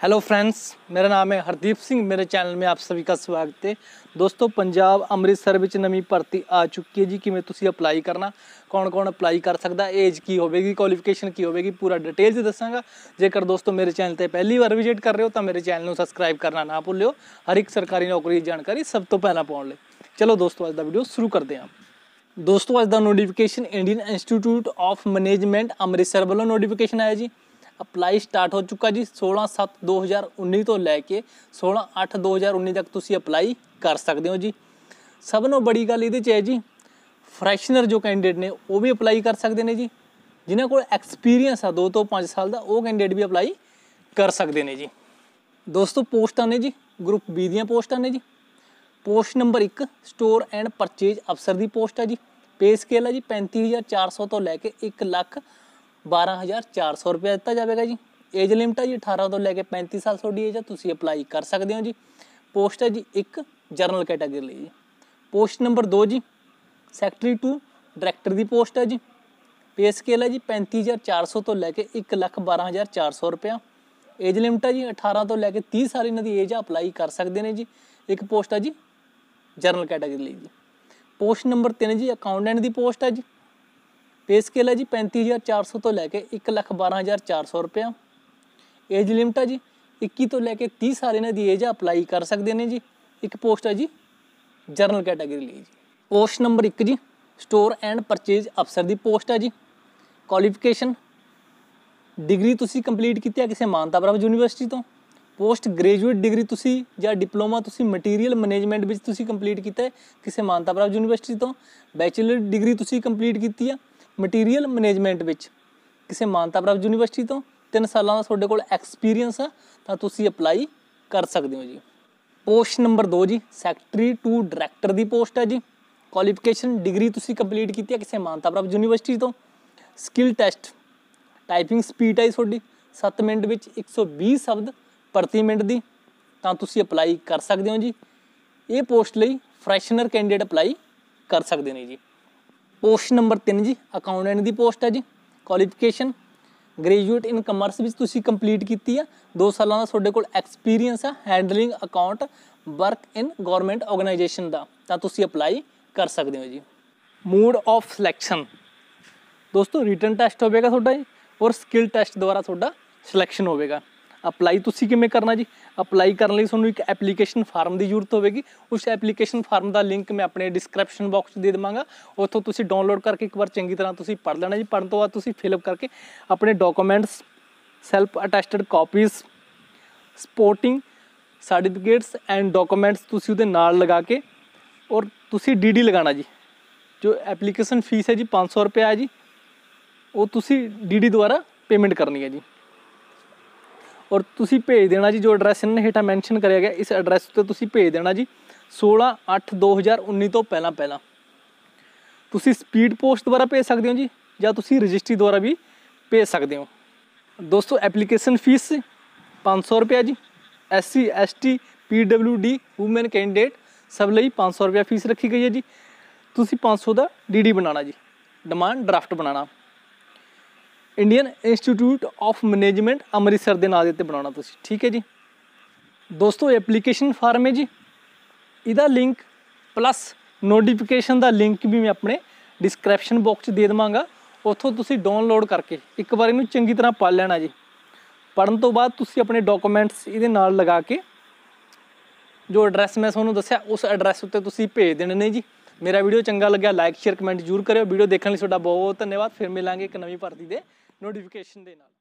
Hello friends, मेरा नाम है हरदीप सिंह। मेरे चैनल में आप सभी का स्वागत है। दोस्तों, पंजाब अमृतसर विच नवी भर्ती आ चुकी है जी। किवें तुसीं अपलाई करना, कौन कौन अपलाई कर सकदा, एज की होगी, क्वालिफिकेशन की होगी, पूरा डिटेल च दसांगा। जेकर दोस्तों मेरे चैनल पर पहली बार विजिट कर रहे हो तो मेरे चैनल को सबसक्राइब करना ना भुल्लिओ, हर एक सरकारी नौकरी की जानकारी सब तो पहला पाउण लई। चलो दोस्तों, अज दा वीडियो शुरू करते हैं। दोस्तों, अज दा notification Indian Institute of Management Amritsar वालों नोटिफिकेशन आया जी। अपलाई स्टार्ट हो चुका जी। 16/7/2019 तो लैके 16/8/2019 तक तुसी अपलाई कर सकते हो जी। सब नों बड़ी गल इहदे च है जी, फ्रैशनर जो कैंडिडेट ने वो भी अपलाई कर सकते हैं जी। जिन्होंने को एक्सपीरियंस आ 2 तो 5 साल का, वो कैंडिडेट भी अपलाई कर सकते हैं जी। दोस्तों, पोस्टां ने जी, ग्रुप बी दियां पोस्टां ने जी। Post number 1 store and purchase अफसर की पोस्ट है जी। पे स्केल है जी 35,400 तो लैके 1,12,400 रुपया दिता जाएगा जी। एज लिमिट है जी 18 तो लैके 35 साल थोड़ी एज है, तुसी अपलाई कर सकते हो जी। पोस्ट है जी 1 जनरल कैटेगरी जी। पोस्ट नंबर 2 जी सैकटरी टू डायरैक्टर की पोस्ट है जी। पे स्केल है जी 35,400 तो लैके 1,12,400 रुपया। एज लिमिट है जी 18 तो लैके 30 साल इन्हों की एज है, अपलाई कर सकते हैं जी। एक पोस्ट है जी जनरल कैटेगरी जी। पोस्ट नंबर 3 जी अकाउंटेंट की पोस्ट है जी। पे स्केल है जी 35,400 तो लैके 1,12,400 रुपया। एज लिमिट है जी 21 तो लैके 30 साल इन्हों की एज है, अपलाई कर सकते हैं जी। एक पोस्ट है जी जनरल कैटेगरी जी। पोस्ट नंबर 1 जी स्टोर एंड परचेज अफसर की पोस्ट है जी। क्वालिफिकेशन डिग्री तुसी कंप्लीट की है किसी मानता प्राप्त यूनीवर्सिटी तो। पोस्ट ग्रेजुएट डिग्री तुसी या डिप्लोमा तुसी मटीरियल मैनेजमेंट विच तुसी कंप्लीट किया है किसी मानता प्राप्त यूनीवर्सिटी तो। बैचलर डिग्री तुसी कंप्लीट की है मटीरियल मैनेजमेंट विच किसी मानता प्राप्त यूनीवर्सिटी तो। 3 सालों का तुहाडे कोल एक्सपीरियंस आ तां तुसी अपलाई कर सकते हो जी। पोस्ट नंबर 2 जी सैकटरी टू डायरैक्टर की पोस्ट है जी। क्वालिफिकेशन डिग्री तुसी कंप्लीट की है किसी मानता प्राप्त यूनीवर्सिटी तो। स्किल टैसट टाइपिंग स्पीड है थोड़ी 7 मिनट में 120 शब्द प्रति मिनट की, तो तुसी अपलाई कर सकते हो जी। ये पोस्ट लई फ्रैशनर कैंडिडेट अपलाई कर सकते हैं जी। पोस्ट नंबर 3 जी अकाउंटेंट की पोस्ट है जी। क्वालिफिकेशन ग्रेजुएट इन कमर्स भी तुसी कंप्लीट की है, 2 सालों का तुहाडे कोल एक्सपीरियंस है handling account work in government organisation का, तो तुसी अपलाई कर सकते हो जी। मोड ऑफ सिलैक्शन दोस्तों रिटन टैसट होगा थोड़ा जी और स्किल टैसट द्वारा थोड़ा सिलैक्शन होगा। अपलाई तुसी किवें करना जी। अपलाई करने लई तुहानूं एक एप्लीकेशन फार्म की जरूरत होगी। उस एप्लीकेशन फार्म का लिंक मैं अपने डिस्क्रिप्शन बॉक्स दे देवांगा, उत्थों तुसी डाउनलोड करके एक बार चंगी तरह तुसी पढ़ लेना जी। पढ़ने तो बाद तुसी फिलअप करके अपने documents self attested copies supporting certificates and documents तुसी उहदे नाल लगा के और तुसी डी लगाना जी। जो एप्लीकेशन फीस है जी 500 रुपया है जी, वो तुसी डी द्वारा पेमेंट करनी है जी। और तुसी भेज देना जी जो एड्रैस इन्होंने हेठा मैंशन कराया गया, इस एड्रैस पर तुसी भेज देना जी 16/8/2019 तो पहला तुसी स्पीड पोस्ट द्वारा भेज सकते हो जी, या तुसी रजिस्ट्री द्वारा भी भेज सकते हो। दोस्तों, एप्लीकेशन फीस 500 रुपया जी। SC ST PWD women candidate सब लई 500 रुपया फीस रखी गई है जी। तुसी 500 का DD बनाना जी, डिमांड ड्राफ्ट बनाना। Indian Institute of Management Amritsar के नाम से बनाना तुसी, ठीक है जी। दोस्तों, एप्लीकेशन फार्म है जी, इहदा लिंक प्लस नोटिफिकेशन का लिंक भी मैं अपने डिस्क्रिप्शन बॉक्स दे देवांगा। उत्थों तुसी डाउनलोड करके एक बार इनू चंगी तरह पढ़ लेना जी। पढ़न तो बाद तुसी अपने डॉकूमेंट्स इहदे नाल लगा के जो एड्रैस मैं तुहानूं दस्सिया उस एड्रैस उत्ते तुसी भेज देने ने जी। मेरा वीडियो चंगा लग्या लाइक शेयर कमेंट जरूर करियो। वीडियो देखने लिए तुहाडा बहुत बहुत धन्यवाद। फिर मिलांगे एक नवीं भर्ती दे नोटिफिकेशन दे नाल।